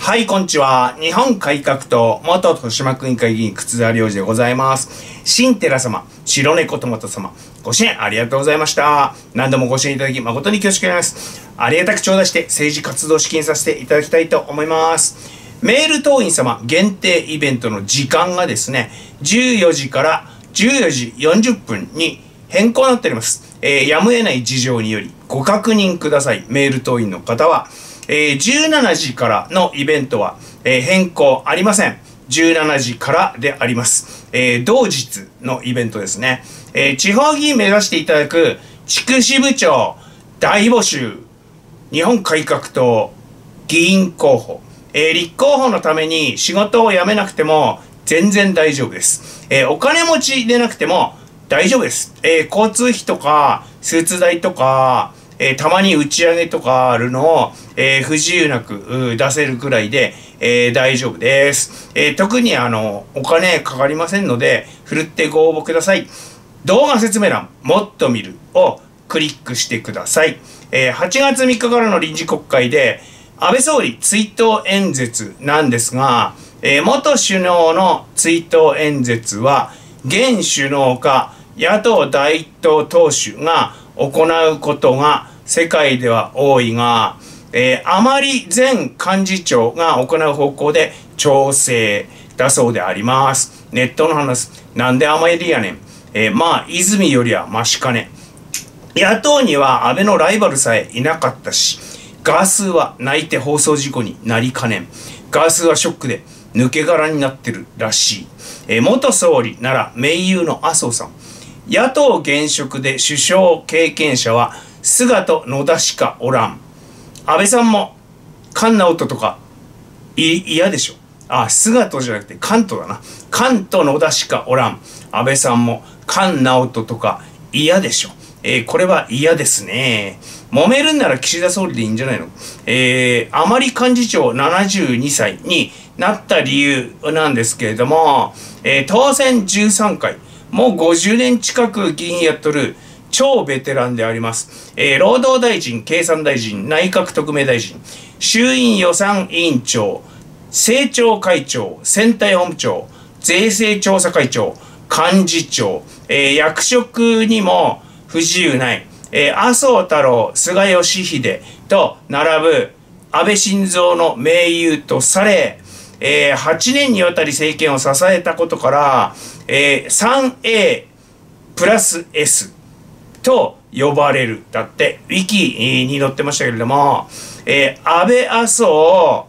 はい、こんにちは。日本改革党元豊島区議会議員靴田良二でございます。新寺様、白猫トマト様、ご支援ありがとうございました。何度もご支援いただき誠に恐縮あります。ありがたく頂戴して政治活動資金させていただきたいと思います。メール党員様限定イベントの時間がですね、14時から14時40分に変更になっております。やむを得ない事情によりご確認ください。メール党員の方は。17時からのイベントは、変更ありません。17時からであります。同日のイベントですね。地方議員目指していただく地区支部長大募集。日本改革党議員候補。立候補のために仕事を辞めなくても全然大丈夫です。お金持ちでなくても大丈夫です。交通費とかスーツ代とかたまに打ち上げとかあるのを、不自由なく出せるくらいで、大丈夫です。特にお金かかりませんので、ふるってご応募ください。動画説明欄、もっと見るをクリックしてください。8月3日からの臨時国会で、安倍総理追悼演説なんですが、元首脳の追悼演説は、現首脳か野党第一党党首が行うことが世界では多いが、甘利前幹事長が行う方向で調整だそうであります。ネットの話、なんで甘利やねん。まあ、泉よりはマシかね。野党には安倍のライバルさえいなかったし、ガースーは泣いて放送事故になりかねん。ガースーはショックで抜け殻になってるらしい。元総理なら盟友の麻生さん。野党現職で首相経験者は菅と野田しかおらん。安倍さんも菅直人とか嫌でしょ。菅とじゃなくて菅とだな。菅と野田しかおらん。安倍さんも菅直人とか嫌でしょ。これは嫌ですね。揉めるんなら岸田総理でいいんじゃないの。甘利幹事長72歳になった理由なんですけれども、当選13回。もう50年近く議員やっとる超ベテランであります。労働大臣、経産大臣、内閣特命大臣、衆院予算委員長、政調会長、選対本部長、税制調査会長、幹事長、役職にも不自由ない、麻生太郎、菅義偉と並ぶ安倍晋三の盟友とされ、8年にわたり政権を支えたことから、3A プラス S と呼ばれる。だって、ウィキに載ってましたけれども、安倍麻生、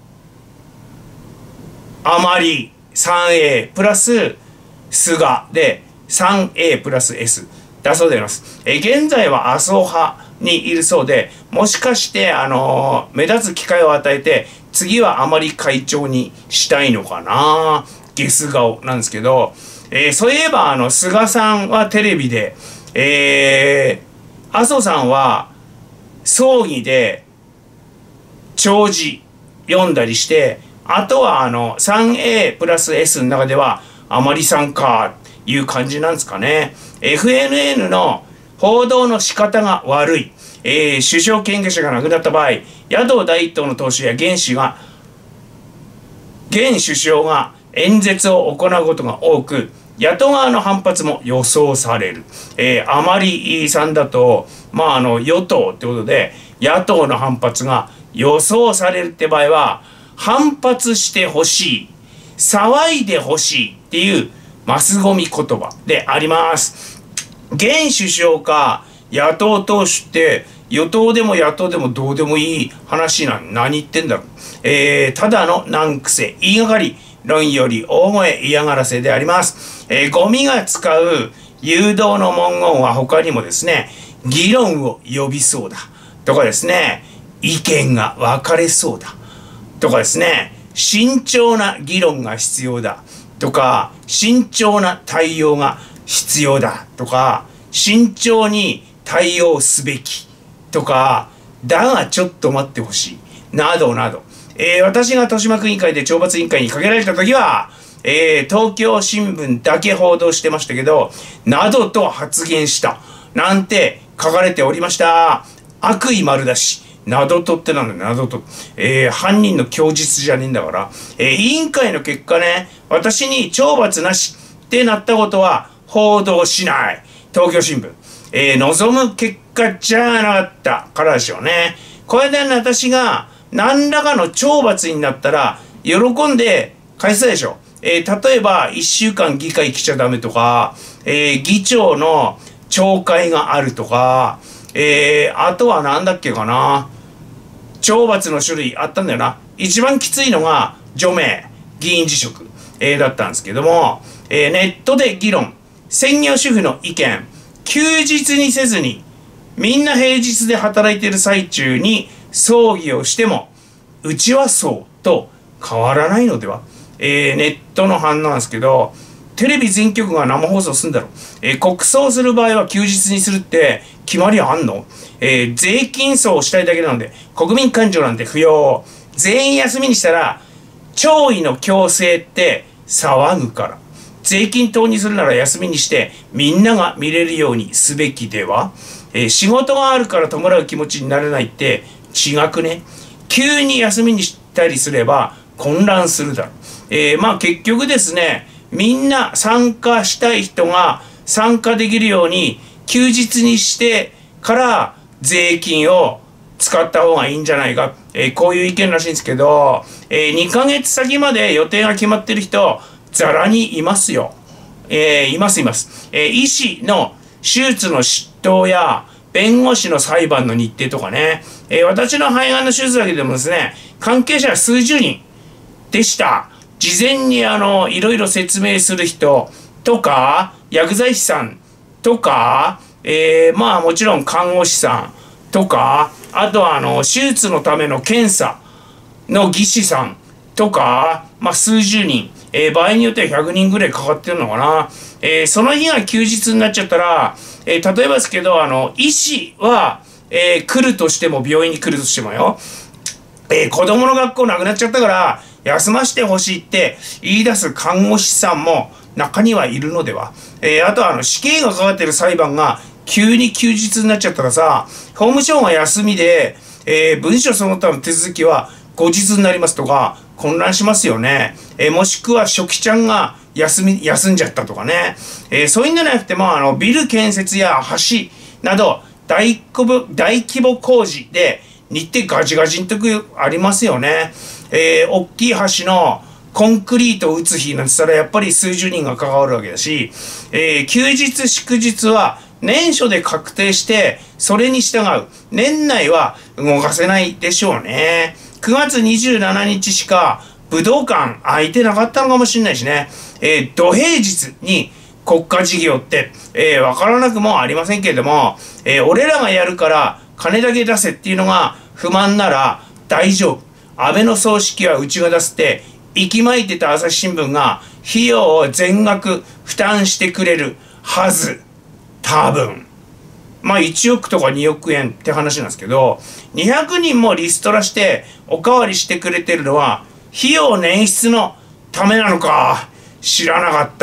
甘利 3A プラス菅で 3A プラス S だそうであります。現在は麻生派にいるそうで、もしかして、目立つ機会を与えて、次は甘利会長にしたいのかな。ゲス顔なんですけど、そういえば菅さんはテレビで、麻生さんは葬儀で弔辞読んだりして、あとは3A プラス S の中では甘利さんかいう感じなんですかね。FNN の報道の仕方が悪い。首相権限者が亡くなった場合、野党第一党の党首や現首相が演説を行うことが多く、野党側の反発も予想される。甘利さんだと、与党ってことで、野党の反発が予想されるって場合は、反発してほしい、騒いでほしいっていうマスゴミ言葉であります。現首相か野党党首って与党でも野党でもどうでもいい話何言ってんだろう。ただの難癖、言いがかり、論より大声嫌がらせであります。ゴミが使う誘導の文言は他にもですね、議論を呼びそうだとかですね、意見が分かれそうだとかですね、慎重な議論が必要だとか、慎重な対応が必要だとか、慎重に対応すべきとか、だがちょっと待ってほしいなどなど、私が豊島区委員会で懲罰委員会にかけられた時は、東京新聞だけ報道してましたけど、などと発言したなんて書かれておりました。悪意丸出しなどとってなんだよ、などと。犯人の供述じゃねえんだから。委員会の結果ね、私に懲罰なしってなったことは報道しない。東京新聞。望む結果じゃなかったからでしょうね。これで私が何らかの懲罰になったら、喜んで返すでしょ。例えば、1週間議会来ちゃダメとか、議長の懲戒があるとか、あとはなんだっけかな。懲罰の種類あったんだよな。一番きついのが除名、議員辞職、だったんですけども、ネットで議論、専業主婦の意見、休日にせずに、みんな平日で働いている最中に葬儀をしても、うちはそうと変わらないのでは。ネットの反応なんですけど、テレビ全局が生放送するんだろう。国葬する場合は休日にするって決まりあんの？税金葬をしたいだけなので、国民感情なんて不要。全員休みにしたら、弔意の強制って騒ぐから。税金投入するなら休みにして、みんなが見れるようにすべきでは？仕事があるから弔う気持ちになれないって違くね。急に休みにしたりすれば混乱するだろう。まあ結局ですね、みんな参加したい人が参加できるように休日にしてから税金を使った方がいいんじゃないか。こういう意見らしいんですけど、2ヶ月先まで予定が決まってる人、ざらにいますよ。います。医師の手術の執刀や弁護士の裁判の日程とかね、私の肺がんの手術だけでもですね、関係者は数十人でした。事前にいろいろ説明する人とか、薬剤師さんとか、まあもちろん看護師さんとか、あとは手術のための検査の技師さんとか、まあ数十人、場合によっては100人ぐらいかかってるのかな。その日が休日になっちゃったら、例えばですけど、医師は、来るとしても、病院に来るとしてもよ、子供の学校なくなっちゃったから、休ませてほしいって言い出す看護師さんも中にはいるのでは。あとは死刑がかかってる裁判が急に休日になっちゃったらさ、法務省が休みで、文書その他の手続きは後日になりますとか、混乱しますよね。もしくは書記ちゃんが休んじゃったとかね。そういうんじゃなくても、ビル建設や橋など大規模工事で日程ガチガチの時ありますよね。大きい橋のコンクリートを打つ日なんて言ったらやっぱり数十人が関わるわけだし、休日祝日は年初で確定してそれに従う。年内は動かせないでしょうね。9月27日しか武道館空いてなかったのかもしれないしね。土平日に国家事業って、わからなくもありませんけれども、俺らがやるから金だけ出せっていうのが不満なら大丈夫。安倍の葬式はうちが出すって、息巻いてた朝日新聞が費用を全額負担してくれるはず。多分。まあ1億とか2億円って話なんですけど、200人もリストラしておかわりしてくれてるのは、費用捻出のためなのか。知らなかった。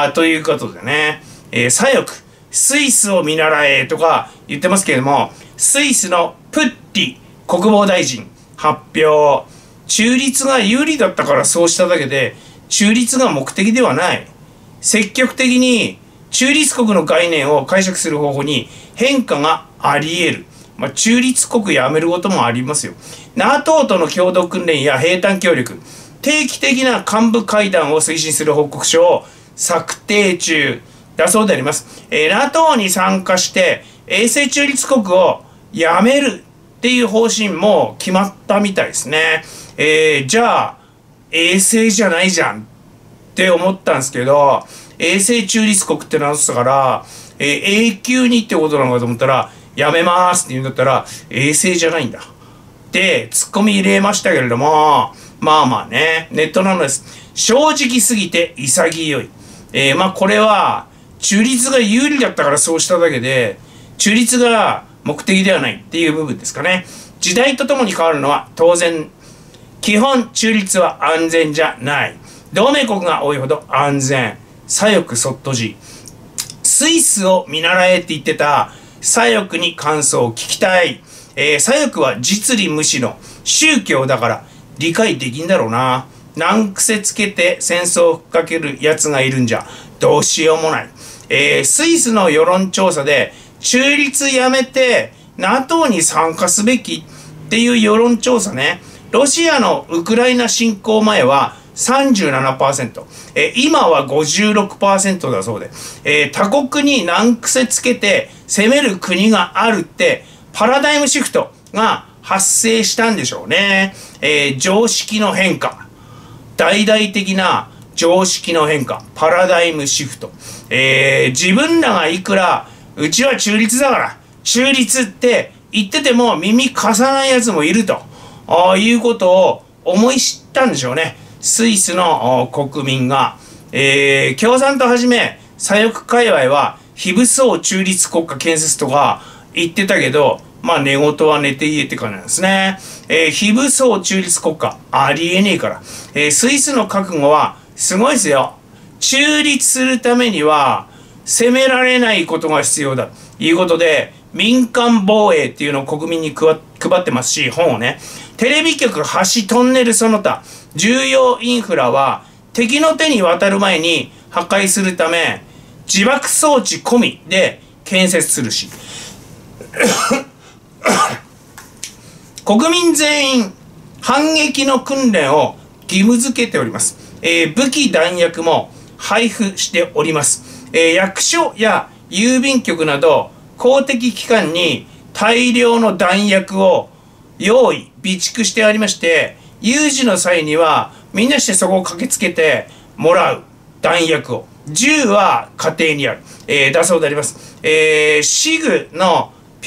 ということでね、左翼、スイスを見習えとか言ってますけれども、スイスのプッティ国防大臣発表。中立が有利だったからそうしただけで、中立が目的ではない。積極的に中立国の概念を解釈する方法に変化があり得る。まあ、中立国やめることもありますよ。NATO との共同訓練や兵隊協力、定期的な幹部会談を推進する報告書を策定中だそうであります。NATO に参加して永世中立国をやめるっていう方針も決まったみたいですね。じゃあ永世じゃないじゃんって思ったんですけど、永世中立国ってなってたから、永久にってことなのかと思ったら、やめますって言うんだったら永世じゃないんだってツッコミ入れましたけれども、まあね、ネットなのです。正直すぎて潔い。まあこれは中立が有利だったからそうしただけで、中立が目的ではないっていう部分ですかね。時代とともに変わるのは当然。基本中立は安全じゃない。同盟国が多いほど安全。左翼そっとじ。スイスを見習えって言ってた左翼に感想を聞きたい。 左翼は実利無視の宗教だから理解できんだろうな。難癖つけて戦争をふっかけるやつがいるんじゃどうしようもない。スイスの世論調査で中立やめて NATO に参加すべきっていう世論調査ね。ロシアのウクライナ侵攻前は37%、今は 56% だそうで、他国に難癖つけて攻める国があるってパラダイムシフトが発生したんでしょうね。常識の変化、大々的な常識の変化、パラダイムシフト、自分らがいくらうちは中立だから中立って言ってても耳貸さないやつもいるということを思い知ったんでしょうね。スイスの国民が、共産党はじめ左翼界隈は非武装中立国家建設とか言ってたけど、まあ寝言は寝て言えって感じなんですね。非武装中立国家ありえねえから、スイスの覚悟はすごいですよ。中立するためには攻められないことが必要だということで、民間防衛っていうのを国民に配ってますし、本をね。テレビ局、橋、トンネルその他重要インフラは敵の手に渡る前に破壊するため自爆装置込みで建設するし国民全員反撃の訓練を義務付けております。武器弾薬も配布しております。役所や郵便局など公的機関に大量の弾薬を用意備蓄してありまして、有事の際にはみんなしてそこを駆けつけてもらう弾薬を、銃は家庭にある、だそうであります。シグの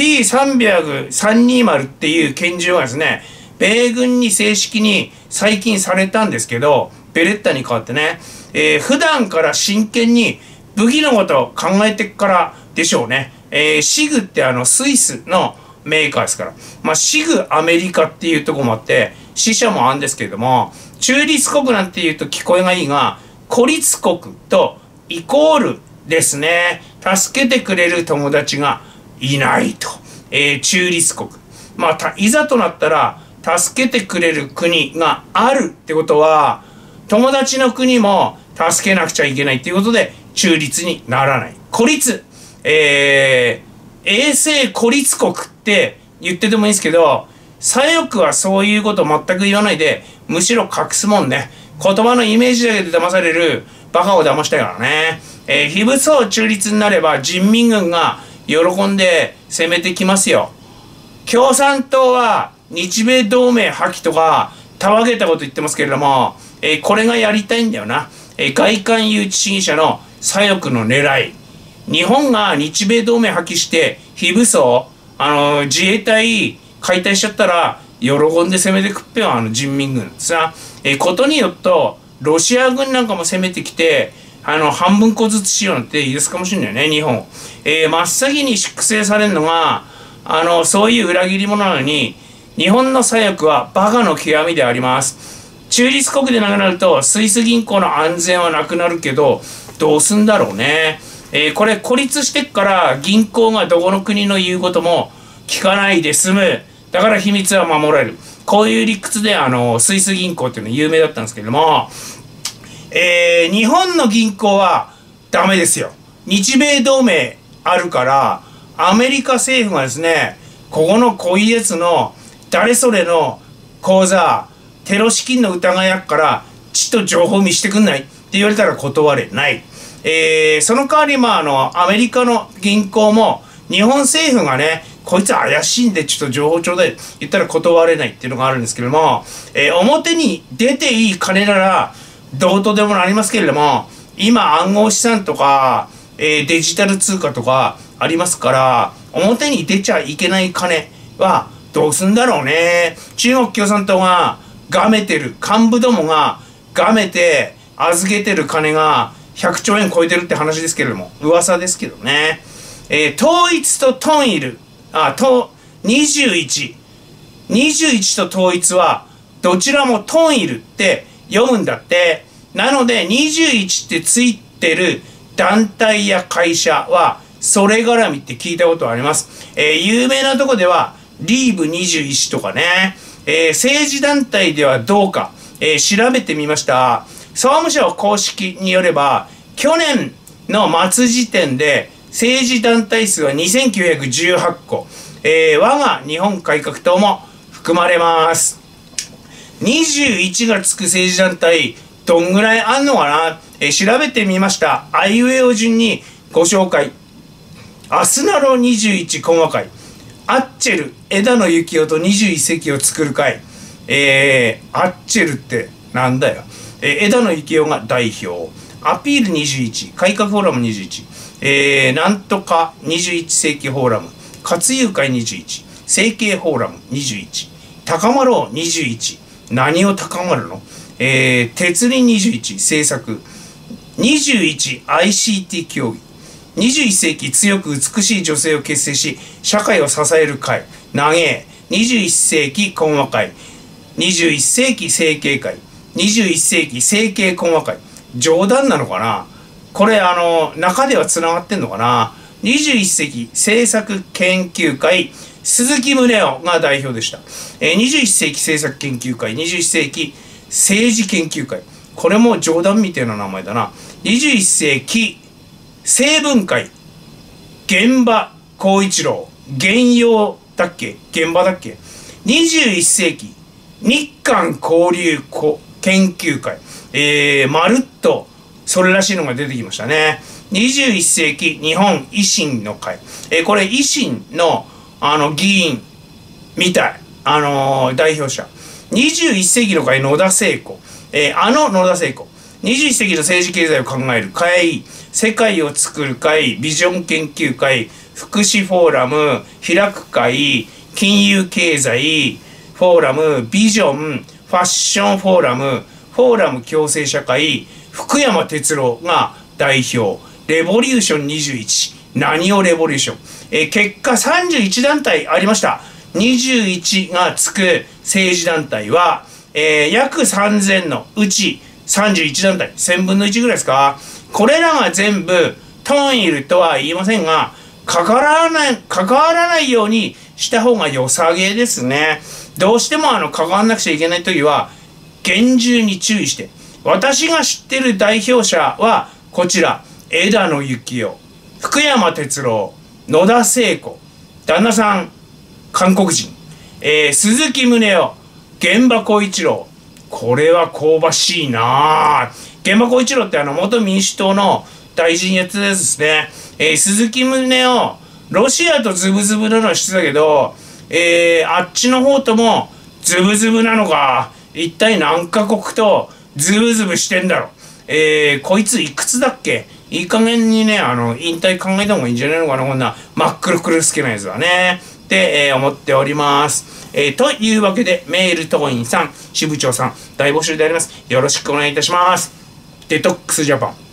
P320 っていう拳銃はですね、米軍に正式に最近されたんですけど、ベレッタに代わってね、普段から真剣に武器のことを考えてからでしょうね。シグってスイスのメーカーですから。まあ、シグアメリカっていうところもあって、死者もあるんですけれども、中立国なんていうと聞こえがいいが、孤立国とイコールですね。助けてくれる友達がいないと。中立国。まあ、いざとなったら、助けてくれる国があるってことは、友達の国も助けなくちゃいけないっていうことで、中立にならない。孤立。衛星孤立国って言っててもいいんですけど、左翼はそういうこと全く言わないで、むしろ隠すもんね。言葉のイメージだけで騙されるバカを騙したからね。非武装中立になれば人民軍が喜んで攻めてきますよ。共産党は日米同盟破棄とかたわげたこと言ってますけれども、これがやりたいんだよな。外観誘致主義者の左翼の狙い。日本が日米同盟破棄して非武装、自衛隊解体しちゃったら喜んで攻めてくっぺよ、人民軍さ。ことによってロシア軍なんかも攻めてきて、半分こずつしようなんて言い出すかもしれないね、日本。真っ先に粛清されるのが、そういう裏切り者なのに、日本の左翼はバカの極みであります。中立国でなくなると、スイス銀行の安全はなくなるけど、どうすんだろうね。これ孤立してっから銀行がどこの国の言うことも聞かないで済む。だから秘密は守られる。こういう理屈でスイス銀行っていうの有名だったんですけれども、日本の銀行はダメですよ。日米同盟あるから、アメリカ政府がですね、ここのこういうやつの誰それの口座、テロ資金の疑いあっから、ちょっと情報見してくんないって言われたら断れない。その代わり、アメリカの銀行も、日本政府がね、こいつ怪しいんでちょっと情報ちょうだいって言ったら断れないっていうのがあるんですけれども、表に出ていい金なら、どうとでもなりますけれども、今暗号資産とか、デジタル通貨とかありますから、表に出ちゃいけない金はどうすんだろうね。中国共産党ががめてる、幹部どもががめて預けてる金が100兆円超えてるって話ですけれども、噂ですけどね。統一とトンイル、21と統一はどちらもトンイルって読むんだって。なので21ってついてる団体や会社はそれ絡みって聞いたことあります。有名なとこではリーブ21とかね、政治団体ではどうか、調べてみました。総務省公式によれば、去年の末時点で政治団体数は2918個、我が日本改革党も含まれます。21がつく政治団体、どんぐらいあんのかな、調べてみました。あいうえお順にご紹介。アスナロ21懇話会。アッチェル、枝野幸男と21世紀を作る会。アッチェルってなんだよ。枝野幸男が代表。アピール21、改革フォーラム21、なんとか21世紀フォーラム。活友会21、成形フォーラム21、高まろう21、何を高まるの？鉄林21、政策。21、ICT 協議。21世紀強く美しい女性を結成し、社会を支える会。長え。21世紀懇話会。21世紀成形会。21世紀成形懇話会。冗談なのかなこれ、中ではつながってんのかな。21世紀政策研究会、鈴木宗男が代表でした。21世紀政策研究会、21世紀政治研究会。これも冗談みたいな名前だな。21世紀成文会、現場光一郎、現用だっけ現場だっけ。21世紀日韓交流研究会、まるっとそれらしいのが出てきましたね。21世紀日本維新の会、これ維新の議員みたい、代表者。21世紀の会野田聖子、野田聖子。21世紀の政治経済を考える会、世界を作る会、ビジョン研究会、福祉フォーラム、開く会、金融経済フォーラム、ビジョン、ファッションフォーラム、フォーラム共生社会、福山哲郎が代表、レボリューション21、何をレボリューション。結果31団体ありました。21がつく政治団体は、約3000のうち31団体、1000分の1ぐらいですか。これらが全部トンイルとは言いませんが、関わらないようにした方が良さげですね。どうしても関わらなくちゃいけないときは、厳重に注意して。私が知ってる代表者は、こちら、枝野幸男、福山哲郎、野田聖子、旦那さん、韓国人、鈴木宗男、現場光一郎。これは香ばしいなぁ。現場光一郎って元民主党の大臣やつですね。鈴木宗男、ロシアとズブズブなのは知ってたけど、あっちの方ともズブズブなのか。一体何カ国とズブズブしてんだろ。こいついくつだっけ？いい加減にね、引退考えた方がいいんじゃないのかな、こんな真っ黒黒好きなやつはね。って、思っております。というわけで、メール党員さん、支部長さん、大募集であります。よろしくお願いいたします。デトックスジャパン。